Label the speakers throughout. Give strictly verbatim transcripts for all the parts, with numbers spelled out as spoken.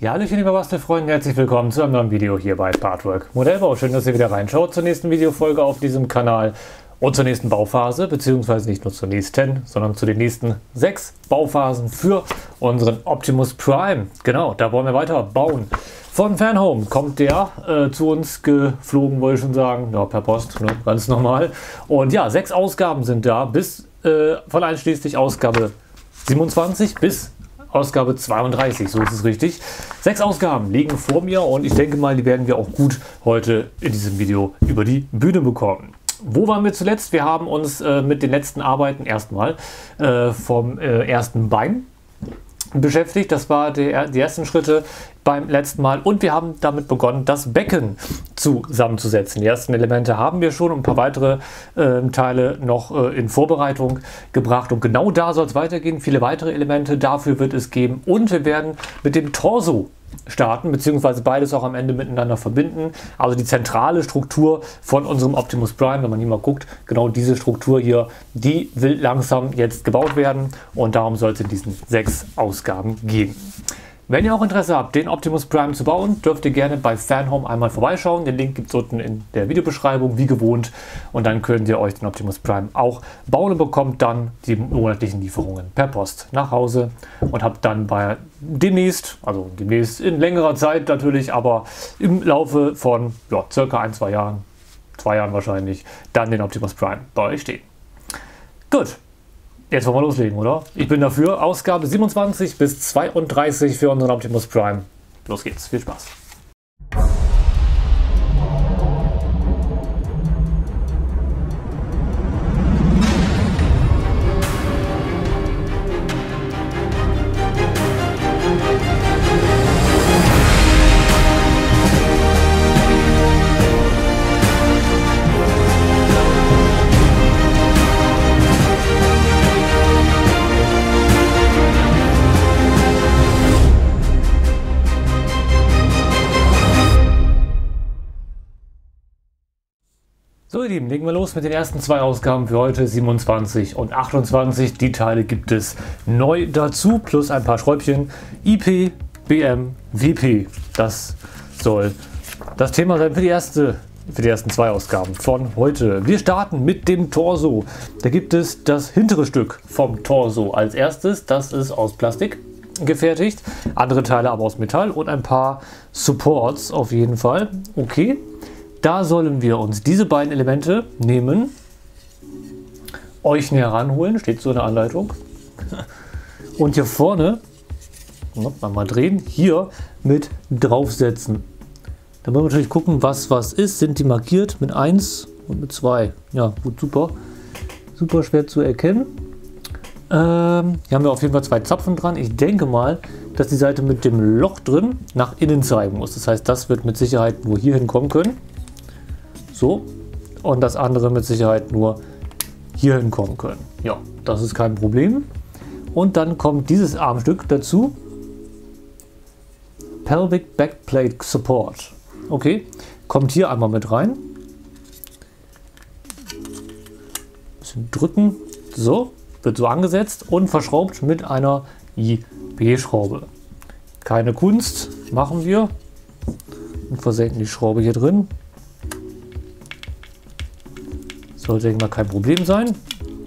Speaker 1: Ja, hallöchen liebe Bastelfreunde, herzlich willkommen zu einem neuen Video hier bei Partwork Modellbau. Schön, dass ihr wieder reinschaut zur nächsten Videofolge auf diesem Kanal und zur nächsten Bauphase, beziehungsweise nicht nur zur nächsten, sondern zu den nächsten sechs Bauphasen für unseren Optimus Prime. Genau, da wollen wir weiter bauen. Von Fanhome kommt der äh, zu uns geflogen, wollte ich schon sagen, ja, per Post, ne, ganz normal. Und ja, sechs Ausgaben sind da, bis äh, von einschließlich Ausgabe siebenundzwanzig bis Ausgabe zweiunddreißig, so ist es richtig. Sechs Ausgaben liegen vor mir und ich denke mal, die werden wir auch gut heute in diesem Video über die Bühne bekommen. Wo waren wir zuletzt? Wir haben uns äh, mit den letzten Arbeiten erstmal äh, vom äh, ersten Bein beschäftigt. Das war der, die ersten Schritte beim letzten Mal und wir haben damit begonnen, das Becken zusammenzusetzen. Die ersten Elemente haben wir schon und ein paar weitere äh, Teile noch äh, in Vorbereitung gebracht und genau da soll es weitergehen. Viele weitere Elemente dafür wird es geben und wir werden mit dem Torso starten, beziehungsweise beides auch am Ende miteinander verbinden. Also die zentrale Struktur von unserem Optimus Prime, wenn man hier mal guckt, genau diese Struktur hier, die will langsam jetzt gebaut werden und darum soll es in diesen sechs Ausgaben gehen. Wenn ihr auch Interesse habt, den Optimus Prime zu bauen, dürft ihr gerne bei Fanhome einmal vorbeischauen. Den Link gibt es unten in der Videobeschreibung, wie gewohnt. Und dann könnt ihr euch den Optimus Prime auch bauen und bekommt dann die monatlichen Lieferungen per Post nach Hause. Und habt dann bei demnächst, also demnächst in längerer Zeit natürlich, aber im Laufe von ja, circa ein, zwei Jahren, zwei Jahren wahrscheinlich, dann den Optimus Prime bei euch stehen. Gut. Jetzt wollen wir loslegen, oder? Ich bin dafür. Ausgabe siebenundzwanzig bis zweiunddreißig für unseren Optimus Prime. Los geht's. Viel Spaß. So ihr Lieben, legen wir los mit den ersten zwei Ausgaben für heute, siebenundzwanzig und achtundzwanzig. Die Teile gibt es neu dazu, plus ein paar Schräubchen. I P, B M, W P. Das soll das Thema sein für die, erste, für die ersten zwei Ausgaben von heute. Wir starten mit dem Torso. Da gibt es das hintere Stück vom Torso als erstes. Das ist aus Plastik gefertigt. Andere Teile aber aus Metall und ein paar Supports auf jeden Fall. Okay. Da sollen wir uns diese beiden Elemente nehmen, euch näher ranholen, steht so in der Anleitung. Und hier vorne, mal drehen, hier mit draufsetzen. Dann wollen wir natürlich gucken, was was ist. Sind die markiert mit eins und mit zwei? Ja, gut, super. Super schwer zu erkennen. Ähm, hier haben wir auf jeden Fall zwei Zapfen dran. Ich denke mal, dass die Seite mit dem Loch drin nach innen zeigen muss. Das heißt, das wird mit Sicherheit nur hier hinkommen können. So, und das andere mit Sicherheit nur hier hinkommen können. Ja, das ist kein Problem. Und dann kommt dieses Armstück dazu. Pelvic Backplate Support. Okay, kommt hier einmal mit rein. Bisschen drücken. So, wird so angesetzt und verschraubt mit einer I B-Schraube. Keine Kunst, machen wir. Und versenken die Schraube hier drin. Sollte mal kein Problem sein.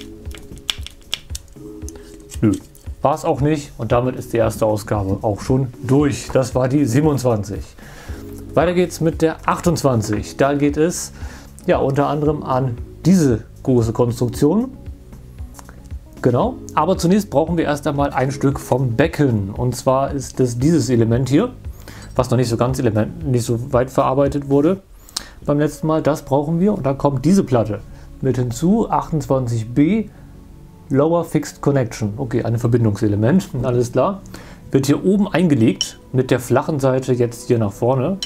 Speaker 1: Nö, war es auch nicht. Und damit ist die erste Ausgabe auch schon durch. Das war die siebenundzwanzig. Weiter geht's mit der achtundzwanzig. Da geht es ja unter anderem an diese große Konstruktion. Genau. Aber zunächst brauchen wir erst einmal ein Stück vom Becken. Und zwar ist es dieses Element hier, was noch nicht so ganz element, nicht so weit verarbeitet wurde beim letzten Mal. Das brauchen wir. Und da kommt diese Platte mit hinzu, achtundzwanzig B, Lower Fixed Connection. Okay, ein Verbindungselement, alles klar. Wird hier oben eingelegt, mit der flachen Seite jetzt hier nach vorne.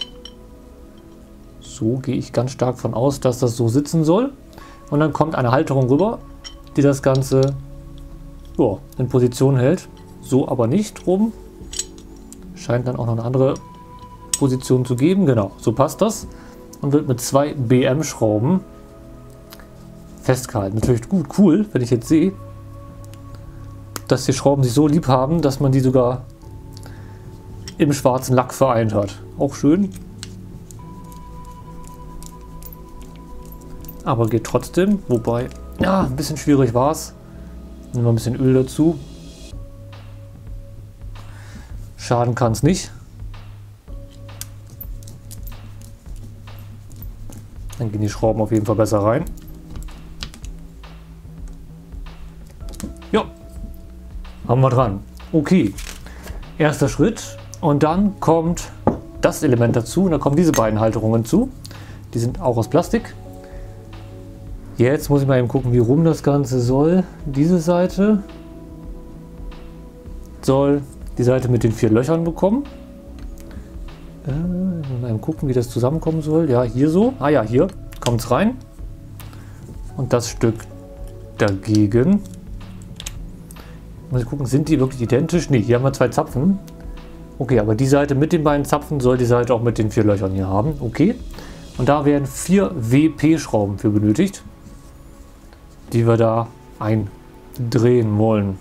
Speaker 1: So gehe ich ganz stark von aus, dass das so sitzen soll. Und dann kommt eine Halterung rüber, die das Ganze ja, in Position hält. So aber nicht rum. Scheint dann auch noch eine andere Position zu geben. Genau, so passt das. Und wird mit zwei B M-Schrauben festgehalten. Natürlich gut, cool, wenn ich jetzt sehe, dass die Schrauben sich so lieb haben, dass man die sogar im schwarzen Lack vereint hat. Auch schön. Aber geht trotzdem. Wobei, ja, ein bisschen schwierig war es. Nehmen wir ein bisschen Öl dazu. Schaden kann es nicht. Dann gehen die Schrauben auf jeden Fall besser rein. Ja, haben wir dran. Okay, erster Schritt. Und dann kommt das Element dazu. Und da kommen diese beiden Halterungen zu. Die sind auch aus Plastik. Jetzt muss ich mal eben gucken, wie rum das Ganze soll. Diese Seite soll die Seite mit den vier Löchern bekommen. Äh, mal eben gucken, wie das zusammenkommen soll. Ja, hier so. Ah ja, hier kommt es rein. Und das Stück dagegen. Muss ich gucken, sind die wirklich identisch? Ne, hier haben wir zwei Zapfen. Okay, aber die Seite mit den beiden Zapfen soll die Seite auch mit den vier Löchern hier haben. Okay. Und da werden vier W P-Schrauben für benötigt, die wir da eindrehen wollen.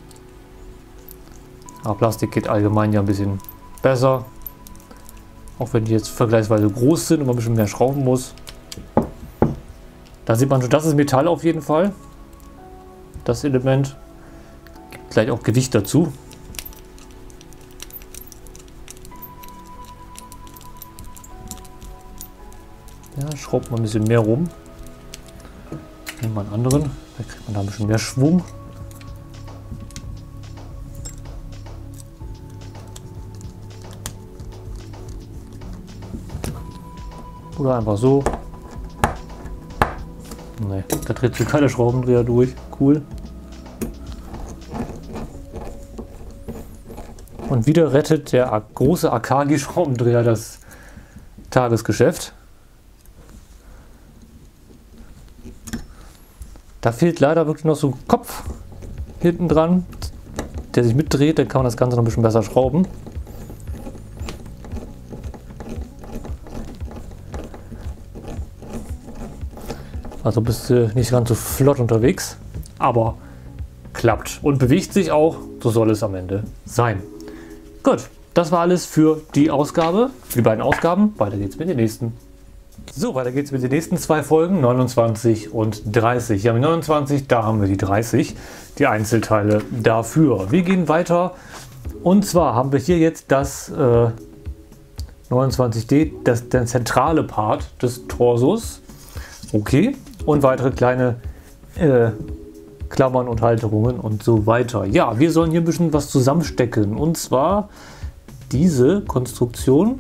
Speaker 1: Aber Plastik geht allgemein ja ein bisschen besser. Auch wenn die jetzt vergleichsweise groß sind und man ein bisschen mehr schrauben muss. Da sieht man schon, das ist Metall auf jeden Fall. Das Element. Gibt gleich auch Gewicht dazu. Ja, schraubt man ein bisschen mehr rum. Nehmen wir einen anderen. Da kriegt man da ein bisschen mehr Schwung. Oder einfach so. Ne, da dreht sich keine Schraubendreher durch. Cool. Und wieder rettet der große Akagi-Schraubendreher das Tagesgeschäft. Da fehlt leider wirklich noch so ein Kopf hinten dran, der sich mitdreht. Dann kann man das Ganze noch ein bisschen besser schrauben. Also bist du nicht ganz so flott unterwegs, aber klappt und bewegt sich auch. So soll es am Ende sein. Gut, das war alles für die Ausgabe, für die beiden Ausgaben. Weiter geht's mit den nächsten. So, weiter geht's mit den nächsten zwei Folgen, neunundzwanzig und dreißig. Hier haben wir neunundzwanzig, da haben wir die dreißig, die Einzelteile dafür. Wir gehen weiter und zwar haben wir hier jetzt das äh, neunundzwanzig D, das, der zentrale Part des Torsos. Okay, und weitere kleine äh, Klammern und Halterungen und so weiter. Ja, wir sollen hier ein bisschen was zusammenstecken und zwar diese Konstruktion.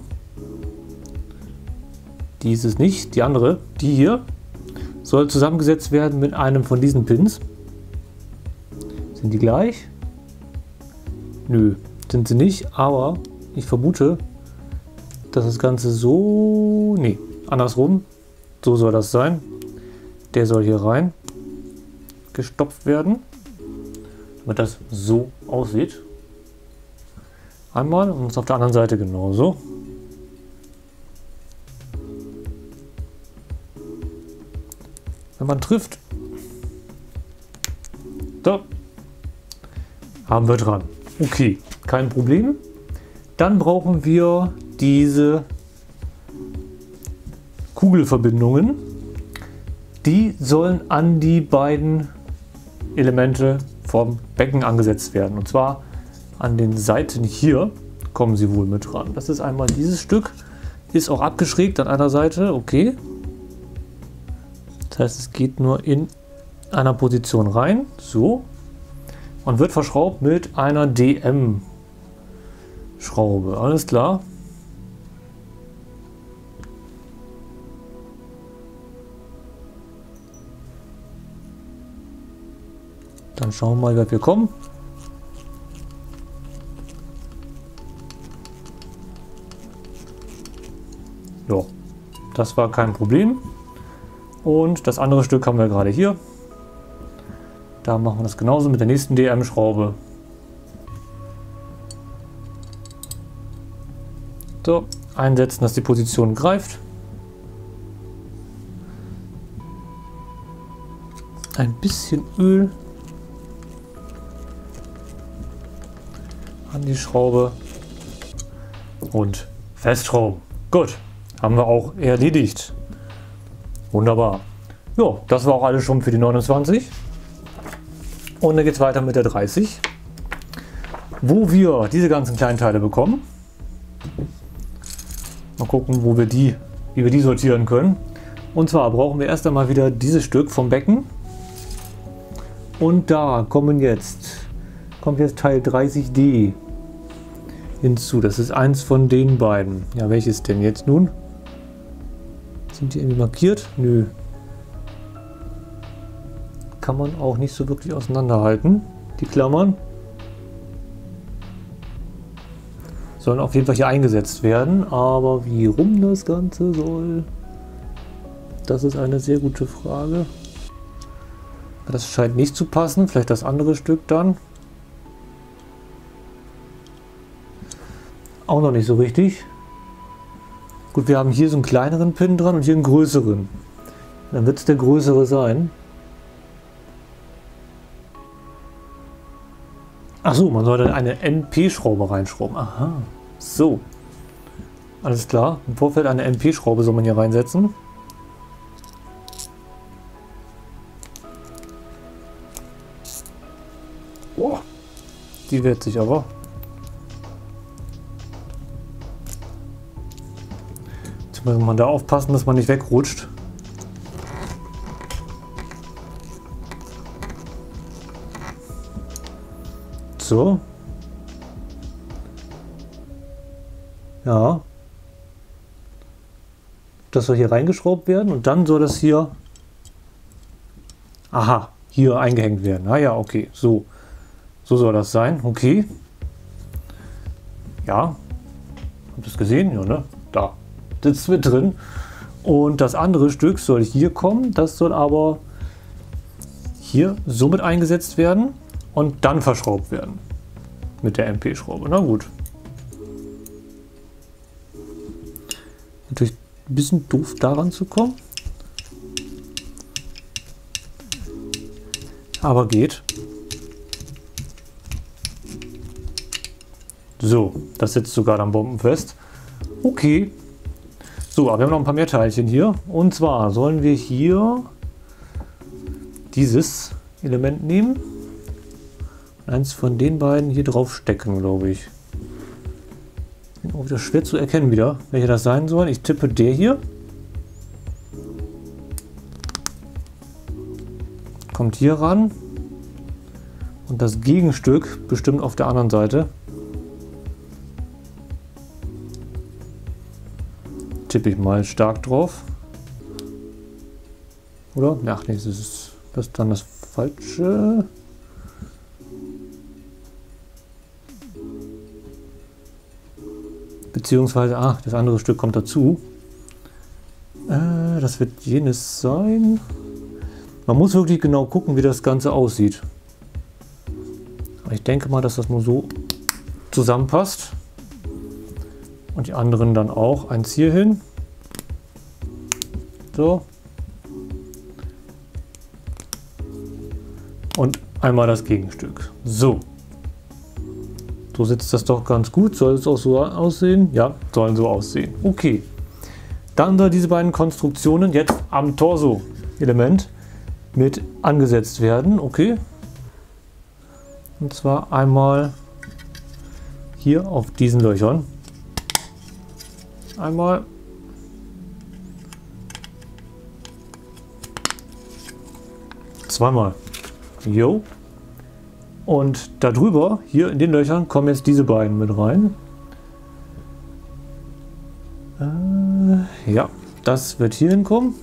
Speaker 1: Dieses nicht, die andere, die hier, soll zusammengesetzt werden mit einem von diesen Pins. Sind die gleich? Nö, sind sie nicht, aber ich vermute, dass das Ganze so, nee, andersrum, so soll das sein. Der soll hier rein gestopft werden, damit das so aussieht. Einmal und auf der anderen Seite genauso. Wenn man trifft, so, haben wir dran. Okay, kein Problem. Dann brauchen wir diese Kugelverbindungen. Die sollen an die beiden Elemente vom Becken angesetzt werden. Und zwar an den Seiten hier kommen sie wohl mit dran. Das ist einmal dieses Stück, ist auch abgeschrägt an einer Seite, okay. Das heißt, es geht nur in einer Position rein, so. Und wird verschraubt mit einer D M-Schraube, alles klar. Dann schauen wir mal, wie wir kommen. Ja, das war kein Problem. Und das andere Stück haben wir gerade hier. Da machen wir das genauso mit der nächsten D M-Schraube. So, einsetzen, dass die Position greift. Ein bisschen Öl an die Schraube. und festschrauben. Gut, haben wir auch erledigt. Wunderbar. Ja, das war auch alles schon für die neunundzwanzig. Und dann geht es weiter mit der dreißig, wo wir diese ganzen kleinen Teile bekommen. Mal gucken, wo wir die, wie wir die sortieren können. Und zwar brauchen wir erst einmal wieder dieses Stück vom Becken. Und da kommen jetzt, kommt jetzt Teil dreißig D hinzu. Das ist eins von den beiden. Ja, welches denn jetzt nun? Sind die irgendwie markiert? Nö. Kann man auch nicht so wirklich auseinanderhalten. Die Klammern sollen auf jeden Fall hier eingesetzt werden. Aber wie rum das Ganze soll, das ist eine sehr gute Frage. Das scheint nicht zu passen. Vielleicht das andere Stück dann. Auch noch nicht so richtig. Gut, wir haben hier so einen kleineren Pin dran und hier einen größeren. Dann wird es der größere sein. Achso, man sollte eine N P-Schraube reinschrauben. Aha, so. Alles klar. Im Vorfeld eine N P-Schraube soll man hier reinsetzen. Boah, die wehrt sich aber. Jetzt muss man da aufpassen, dass man nicht wegrutscht. So. Ja. Das soll hier reingeschraubt werden und dann soll das hier, aha, hier eingehängt werden. Ah ja, okay, so. So soll das sein, okay. Ja. Habt ihr es gesehen? Ja, ne? Da sitzt es mit drin. Und das andere Stück soll hier kommen. Das soll aber hier somit eingesetzt werden. Und dann verschraubt werden mit der M P-Schraube. Na gut. Natürlich ein bisschen doof daran zu kommen. Aber geht. So, das sitzt sogar dann bombenfest. Okay. So, aber wir haben noch ein paar mehr Teilchen hier. Und zwar sollen wir hier dieses Element nehmen. Eins von den beiden hier drauf stecken, glaube ich. Auch wieder schwer zu erkennen wieder, welcher das sein soll. Ich tippe der hier. Kommt hier ran. Und das Gegenstück bestimmt auf der anderen Seite. Tippe ich mal stark drauf. Oder? Ach nee, das ist, das ist dann das Falsche. Beziehungsweise, ah, das andere Stück kommt dazu. Äh, das wird jenes sein. Man muss wirklich genau gucken, wie das Ganze aussieht. Aber ich denke mal, dass das nur so zusammenpasst. Und die anderen dann auch. Eins hier hin. So. Und einmal das Gegenstück. So. So sitzt das doch ganz gut. Soll es auch so aussehen? Ja, sollen so aussehen. Okay. Dann soll diese beiden Konstruktionen jetzt am Torso-Element mit angesetzt werden. Okay. Und zwar einmal hier auf diesen Löchern. Einmal. Zweimal. Jo. Und darüber, hier in den Löchern, kommen jetzt diese beiden mit rein. Äh, ja, das wird hier hinkommen.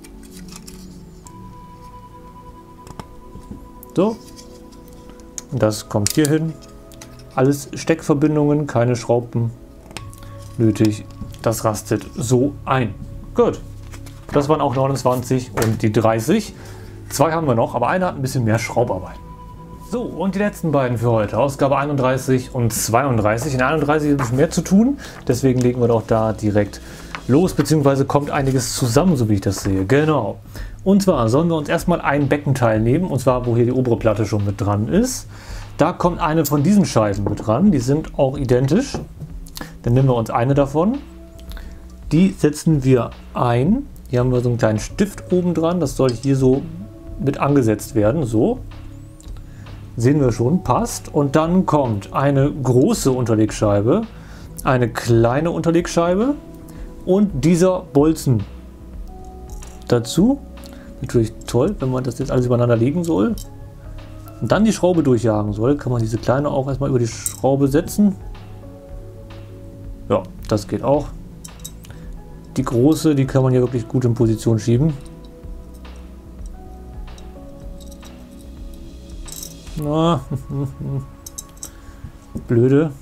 Speaker 1: So. Und das kommt hier hin. Alles Steckverbindungen, keine Schrauben nötig. Das rastet so ein. Gut. Das waren auch neunundzwanzig und die dreißig. Zwei haben wir noch, aber einer hat ein bisschen mehr Schraubarbeit. So, und die letzten beiden für heute. Ausgabe einunddreißig und zweiunddreißig. In einunddreißig ist ein bisschen mehr zu tun. Deswegen legen wir doch da direkt los. Beziehungsweise kommt einiges zusammen, so wie ich das sehe. Genau. Und zwar sollen wir uns erstmal ein Beckenteil nehmen. Und zwar, wo hier die obere Platte schon mit dran ist. Da kommt eine von diesen Scheiben mit dran. Die sind auch identisch. Dann nehmen wir uns eine davon. Die setzen wir ein. Hier haben wir so einen kleinen Stift oben dran. Das soll hier so mit angesetzt werden. So. Sehen wir schon, passt. Und dann kommt eine große Unterlegscheibe, eine kleine Unterlegscheibe und dieser Bolzen dazu. Natürlich toll, wenn man das jetzt alles übereinander legen soll. Und dann die Schraube durchjagen soll, kann man diese kleine auch erstmal über die Schraube setzen. Ja, das geht auch. Die große, die kann man hier wirklich gut in Position schieben. Na, blöde.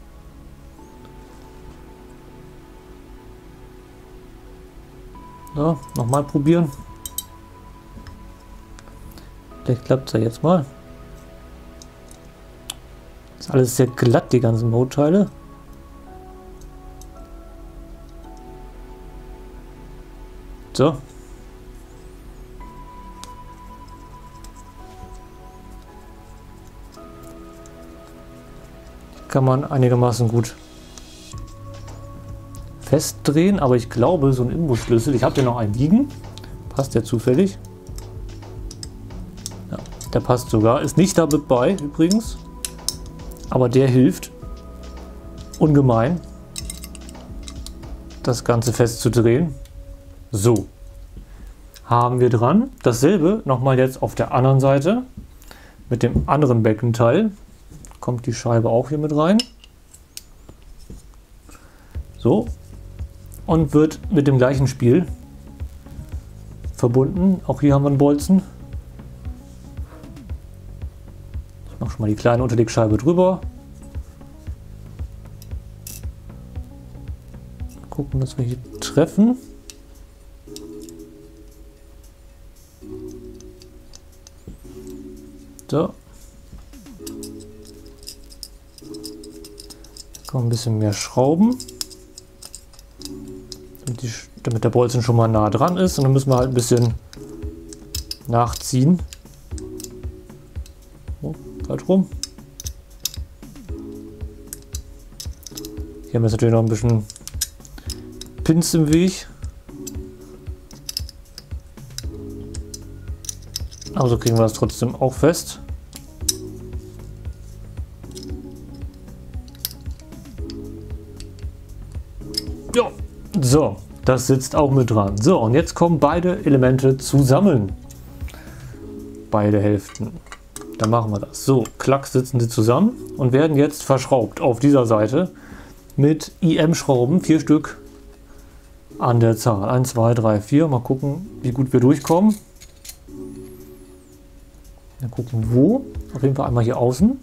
Speaker 1: So, nochmal probieren. Vielleicht klappt es ja jetzt mal. Ist alles sehr glatt, die ganzen Bauteile. So. Kann man einigermaßen gut festdrehen, aber ich glaube, so ein Imbusschlüssel, ich habe hier noch einen liegen, passt der zufällig? Ja, der passt sogar, ist nicht dabei übrigens, aber der hilft ungemein, das Ganze festzudrehen. So, haben wir dran. Dasselbe nochmal jetzt auf der anderen Seite mit dem anderen Beckenteil. Kommt die Scheibe auch hier mit rein. So, und wird mit dem gleichen Spiel verbunden. Auch hier haben wir einen Bolzen. Ich mache schon mal die kleine Unterlegscheibe drüber. Gucken, dass wir hier treffen. So. Kommen ein bisschen mehr Schrauben, damit, die, damit der Bolzen schon mal nah dran ist, und dann müssen wir halt ein bisschen nachziehen. Oh, falsch rum. Hier haben wir jetzt natürlich noch ein bisschen Pins im Weg. Aber so kriegen wir das trotzdem auch fest. Ja, so, das sitzt auch mit dran. So, und jetzt kommen beide Elemente zusammen. Beide Hälften. Dann machen wir das. So, klack, sitzen sie zusammen und werden jetzt verschraubt auf dieser Seite mit I M-Schrauben, vier Stück an der Zahl. eins, zwei, drei, vier. Mal gucken, wie gut wir durchkommen. Dann gucken, wo. Auf jeden Fall einmal hier außen.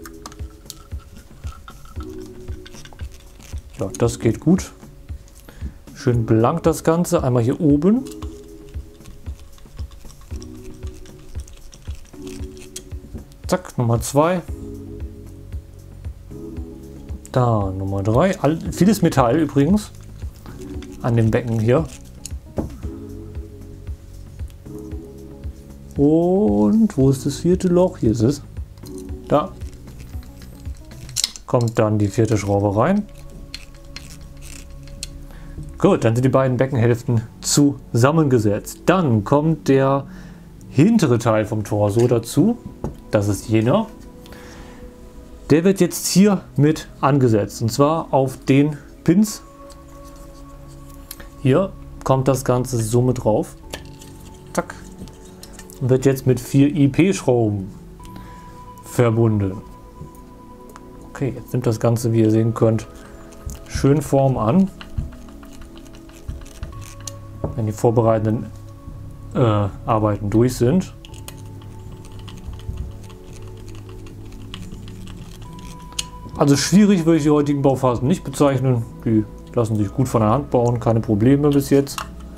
Speaker 1: Ja, das geht gut. Schön blank das Ganze. Einmal hier oben. Zack, Nummer zwei. Da, Nummer drei. Vieles Metall übrigens an dem Becken hier. Und wo ist das vierte Loch? Hier ist es. Da. Kommt dann die vierte Schraube rein. Gut, dann sind die beiden Beckenhälften zusammengesetzt. Dann kommt der hintere Teil vom Torso dazu. Das ist jener. Der wird jetzt hier mit angesetzt. Und zwar auf den Pins. Hier kommt das Ganze so mit drauf. Zack. Und wird jetzt mit vier I P-Schrauben verbunden. Okay, jetzt nimmt das Ganze, wie ihr sehen könnt, schön Form an. Wenn die vorbereitenden äh, Arbeiten durch sind. Also schwierig würde ich die heutigen Bauphasen nicht bezeichnen. Die lassen sich gut von der Hand bauen, keine Probleme bis jetzt.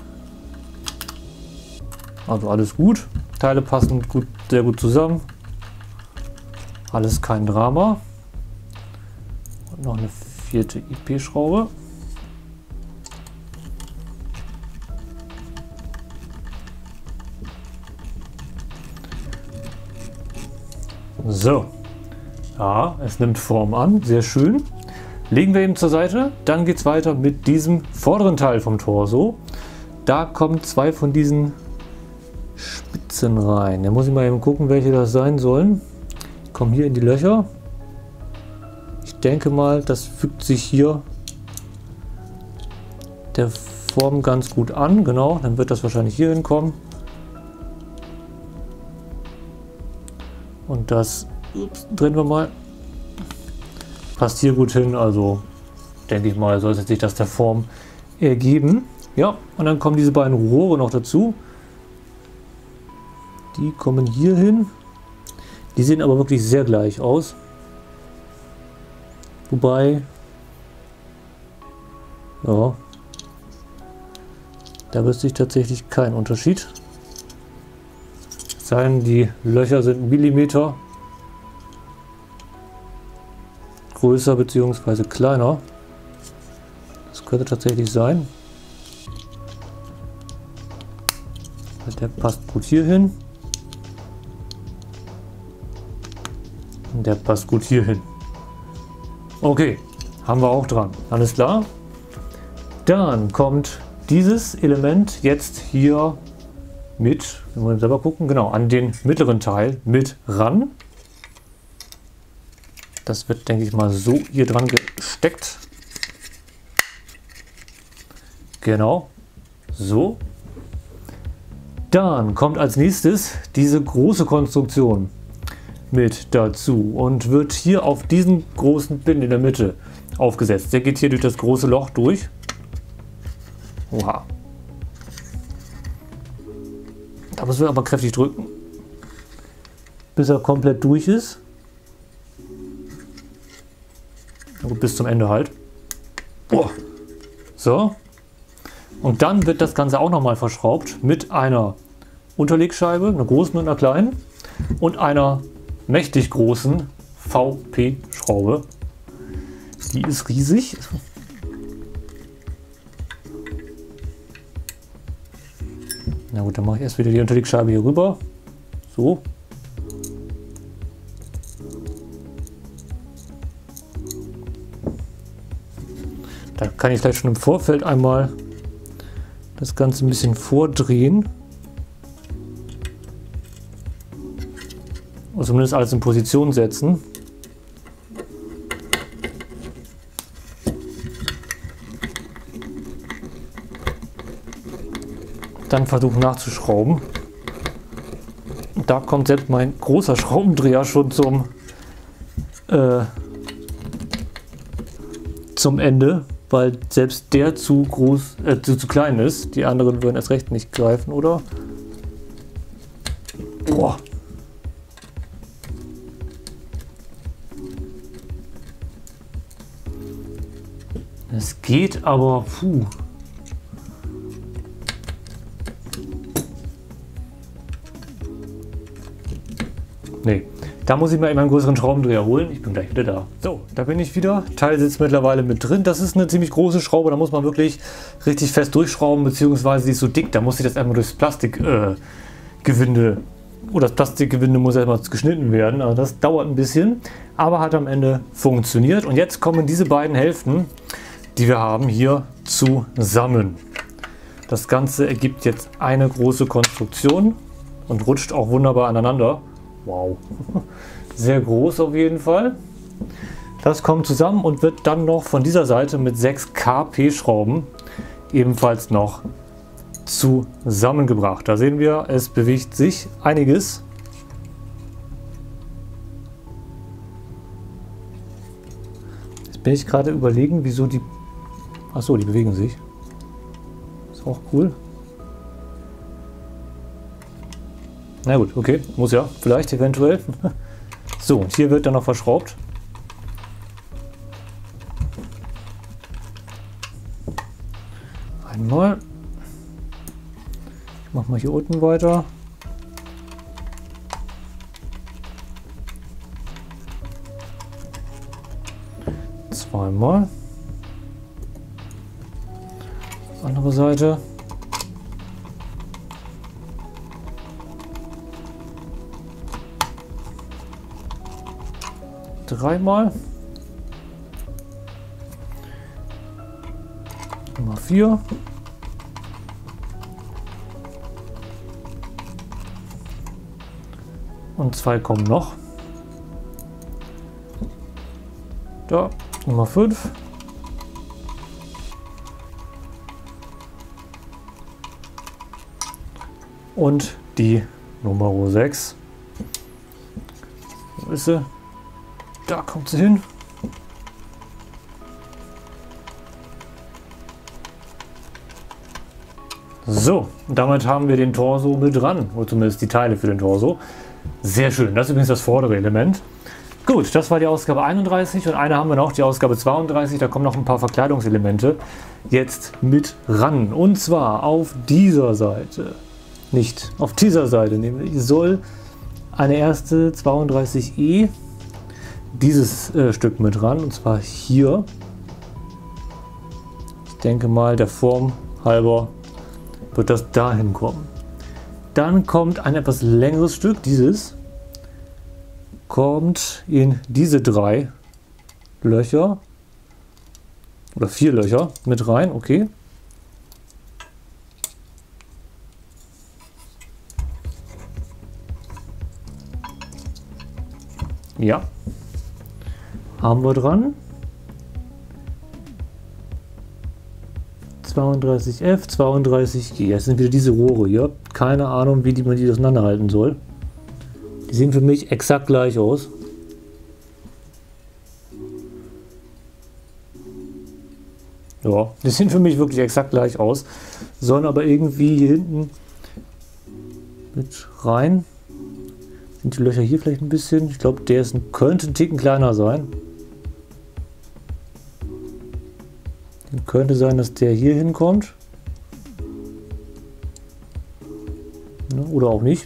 Speaker 1: Also alles gut. Teile passen gut, sehr gut zusammen. Alles kein Drama. Und noch eine vierte I P-Schraube. So. Ja, es nimmt Form an, sehr schön. Legen wir eben zur Seite. Dann geht es weiter mit diesem vorderen Teil vom Torso. Da kommen zwei von diesen Spitzen rein. Da muss ich mal eben gucken, welche das sein sollen. Kommen hier in die Löcher. Ich denke mal, das fügt sich hier der Form ganz gut an. Genau, dann wird das wahrscheinlich hier hinkommen. Und das ups, drehen wir mal. Passt hier gut hin, also denke ich mal, sollte sich das der Form ergeben. Ja, und dann kommen diese beiden Rohre noch dazu. Die kommen hier hin. Die sehen aber wirklich sehr gleich aus. Wobei, ja, da wüsste ich tatsächlich keinen Unterschied. Es sei denn, die Löcher sind Millimeter größer bzw. kleiner. Das könnte tatsächlich sein. Der passt gut hier hin. Und der passt gut hier hin. Okay, haben wir auch dran. Alles klar. Dann kommt dieses Element jetzt hier mit, wenn wir selber gucken, genau, an den mittleren Teil mit ran. Das wird, denke ich mal, so hier dran gesteckt. Genau, so. Dann kommt als nächstes diese große Konstruktion mit dazu und wird hier auf diesen großen Pin in der Mitte aufgesetzt. Der geht hier durch das große Loch durch. Oha. Da müssen wir aber kräftig drücken, bis er komplett durch ist. Na gut, bis zum Ende halt. Boah. So. Und dann wird das Ganze auch nochmal verschraubt mit einer Unterlegscheibe, einer großen und einer kleinen, und einer mächtig großen V P-Schraube. Die ist riesig. Na gut, dann mache ich erst wieder die Unterlegscheibe hier rüber. So. Da kann ich vielleicht schon im Vorfeld einmal das Ganze ein bisschen vordrehen. Und zumindest alles in Position setzen. Dann versuchen nachzuschrauben. Da kommt selbst mein großer Schraubendreher schon zum, äh, zum Ende, weil selbst der zu groß, äh, zu, zu klein ist. Die anderen würden erst recht nicht greifen, oder? Boah. Es geht, aber puh. Nee, da muss ich mir immer einen größeren Schraubendreher holen. Ich bin gleich wieder da. So, da bin ich wieder. Teil sitzt mittlerweile mit drin. Das ist eine ziemlich große Schraube. Da muss man wirklich richtig fest durchschrauben, beziehungsweise die ist so dick. Da muss ich das einmal durchs Plastikgewinde, äh, oder das Plastikgewinde muss erstmal geschnitten werden. Also das dauert ein bisschen, aber hat am Ende funktioniert. Und jetzt kommen diese beiden Hälften, die wir haben, hier zusammen. Das Ganze ergibt jetzt eine große Konstruktion und rutscht auch wunderbar aneinander. Wow, sehr groß auf jeden Fall. Das kommt zusammen und wird dann noch von dieser Seite mit sechs K P-Schrauben ebenfalls noch zusammengebracht. Da sehen wir, es bewegt sich einiges. Jetzt bin ich gerade überlegen, wieso die... Achso, die bewegen sich. Ist auch cool. Na gut, okay, muss ja, vielleicht, eventuell. So, und hier wird dann noch verschraubt. Einmal. Ich mache mal hier unten weiter. Zweimal. Andere Seite. Dreimal. vier. Und zwei kommen noch. Da, Nummer fünf. Und die Nummer sechs. Wo ist sie? Da kommt sie hin. So, damit haben wir den Torso mit dran, oder zumindest die Teile für den Torso. Sehr schön, das ist übrigens das vordere Element. Gut, das war die Ausgabe einunddreißig und eine haben wir noch, die Ausgabe zweiunddreißig, da kommen noch ein paar Verkleidungselemente jetzt mit ran. Und zwar auf dieser Seite, nicht auf dieser Seite, nämlich soll eine erste zweiunddreißig E dieses äh, Stück mit ran, und zwar hier. Ich denke mal, der Form halber wird das dahin kommen. Dann kommt ein etwas längeres Stück, dieses kommt in diese drei Löcher oder vier Löcher mit rein, okay. Ja, haben wir dran. zweiunddreißig F, zweiunddreißig G. Das sind wieder diese Rohre hier. Keine Ahnung, wie die, man die auseinanderhalten soll. Die sehen für mich exakt gleich aus. Ja, die sehen für mich wirklich exakt gleich aus. Sollen aber irgendwie hier hinten mit rein. Sind die Löcher hier vielleicht ein bisschen? Ich glaube, der ist ein, könnte ein Ticken kleiner sein. Könnte sein, dass der hier hinkommt. Oder auch nicht.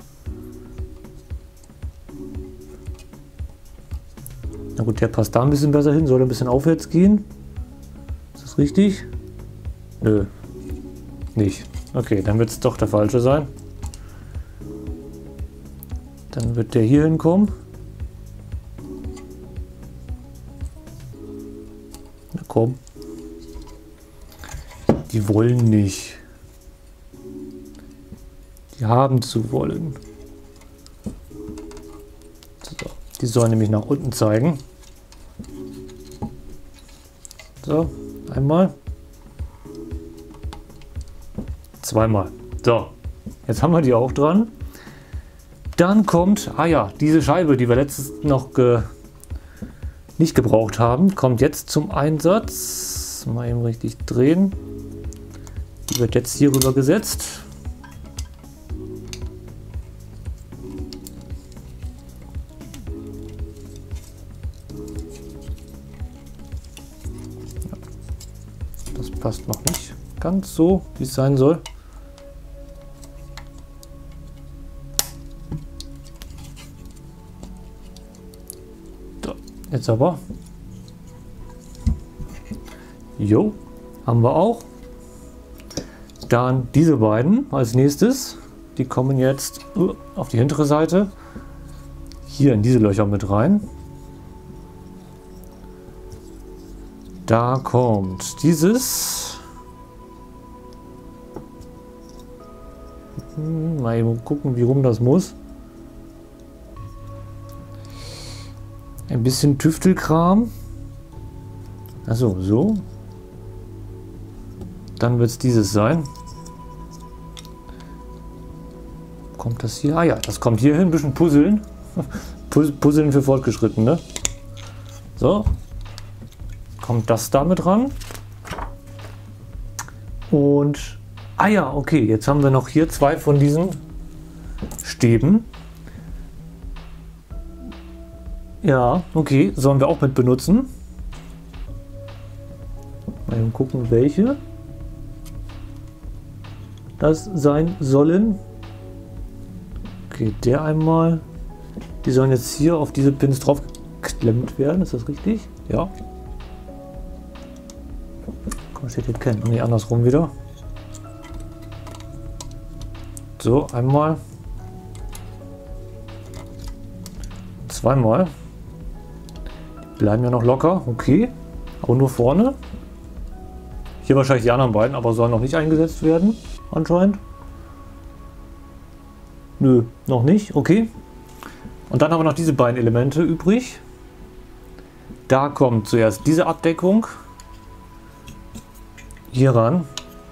Speaker 1: Na gut, der passt da ein bisschen besser hin. Soll ein bisschen aufwärts gehen? Ist das richtig? Nö. Nicht. Okay, dann wird es doch der falsche sein. Dann wird der hier hinkommen. Na komm. Die wollen nicht. Die haben zu wollen. So, die sollen nämlich nach unten zeigen. So, einmal. Zweimal. So, jetzt haben wir die auch dran. Dann kommt, ah ja, diese Scheibe, die wir letztes noch ge, nicht gebraucht haben, kommt jetzt zum Einsatz. Mal eben richtig drehen. Die wird jetzt hier rüber gesetzt. Das passt noch nicht ganz so, wie es sein soll. So, jetzt aber. Jo, haben wir auch. Dann diese beiden als nächstes. Die kommen jetzt auf die hintere Seite. Hier in diese Löcher mit rein. Da kommt dieses. Mal eben gucken, wie rum das muss. Ein bisschen Tüftelkram. Also so. Dann wird es dieses sein. Kommt das hier? Ah ja, das kommt hier hin. Ein bisschen Puzzeln. Puzzeln für Fortgeschrittene. So. Kommt das da mit ran. Und, ah ja, okay. Jetzt haben wir noch hier zwei von diesen Stäben. Ja, okay. Sollen wir auch mit benutzen. Mal gucken, welche das sein sollen. Okay, der einmal. Die sollen jetzt hier auf diese Pins drauf geklemmt werden. Ist das richtig? Ja. Komm, steht hier kennen. Nee, andersrum wieder. So, einmal. Zweimal. Die bleiben ja noch locker. Okay. Aber nur vorne. Hier wahrscheinlich die anderen beiden, aber sollen noch nicht eingesetzt werden, anscheinend. Nö, noch nicht, okay. Und dann haben wir noch diese beiden Elemente übrig. Da kommt zuerst diese Abdeckung hier ran.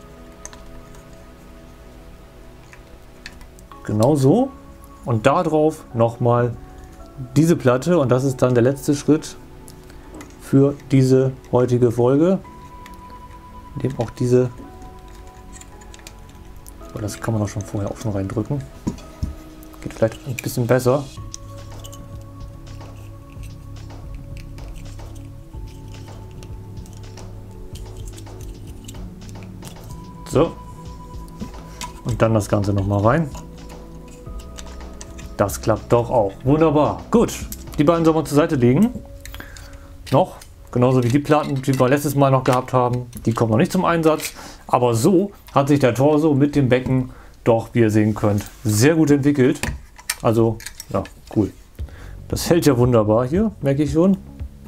Speaker 1: Genau so. Und da drauf nochmal diese Platte. Und das ist dann der letzte Schritt für diese heutige Folge. In dem auch diese... Oh, das kann man auch schon vorher auch schon reindrücken. Geht vielleicht ein bisschen besser. So. Und dann das Ganze nochmal rein. Das klappt doch auch. Wunderbar. Gut. Die beiden sollen wir zur Seite legen. Noch. Genauso wie die Platten, die wir letztes Mal noch gehabt haben. Die kommen noch nicht zum Einsatz. Aber so hat sich der Torso mit dem Becken doch, wie ihr sehen könnt, sehr gut entwickelt. Also, ja, cool. Das hält ja wunderbar hier, merke ich schon.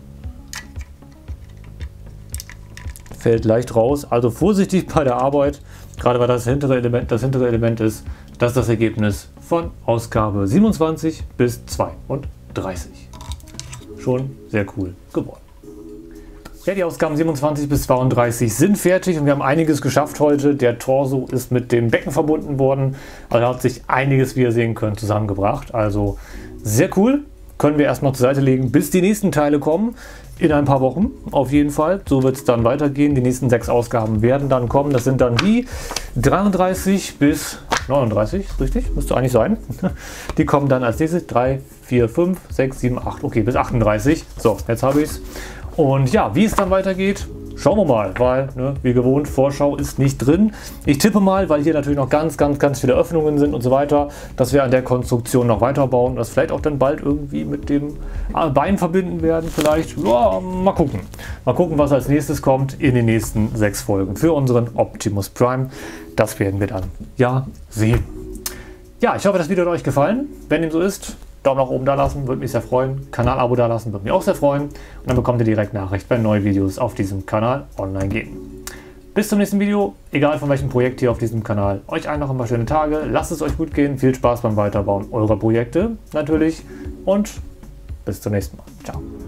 Speaker 1: Fällt leicht raus. Also vorsichtig bei der Arbeit, gerade weil das hintere Element, das hintere Element ist, das ist das Ergebnis von Ausgabe siebenundzwanzig bis zweiunddreißig. Schon sehr cool geworden. Ja, die Ausgaben siebenundzwanzig bis zweiunddreißig sind fertig und wir haben einiges geschafft heute. Der Torso ist mit dem Becken verbunden worden. Also hat sich einiges, wie ihr sehen könnt, zusammengebracht. Also sehr cool. Können wir erstmal zur Seite legen, bis die nächsten Teile kommen. In ein paar Wochen auf jeden Fall. So wird es dann weitergehen. Die nächsten sechs Ausgaben werden dann kommen. Das sind dann die dreiunddreißig bis neununddreißig, richtig? Müsste eigentlich sein. Die kommen dann als nächstes. drei, vier, fünf, sechs, sieben, acht, okay, bis achtunddreißig. So, jetzt habe ich es. Und ja, wie es dann weitergeht, schauen wir mal, weil, ne, wie gewohnt, Vorschau ist nicht drin. Ich tippe mal, weil hier natürlich noch ganz, ganz, ganz viele Öffnungen sind und so weiter, dass wir an der Konstruktion noch weiterbauen und das vielleicht auch dann bald irgendwie mit dem Bein verbinden werden. Vielleicht, ja, mal gucken. Mal gucken, was als nächstes kommt in den nächsten sechs Folgen für unseren Optimus Prime. Das werden wir dann ja sehen. Ja, ich hoffe, das Video hat euch gefallen. Wenn dem so ist, Daumen nach oben da lassen, würde mich sehr freuen. Kanal-Abo da lassen, würde mich auch sehr freuen. Und dann bekommt ihr direkt Nachricht, wenn neue Videos auf diesem Kanal online gehen. Bis zum nächsten Video, egal von welchem Projekt hier auf diesem Kanal. Euch allen noch ein paar schöne Tage, lasst es euch gut gehen, viel Spaß beim Weiterbauen eurer Projekte natürlich und bis zum nächsten Mal. Ciao.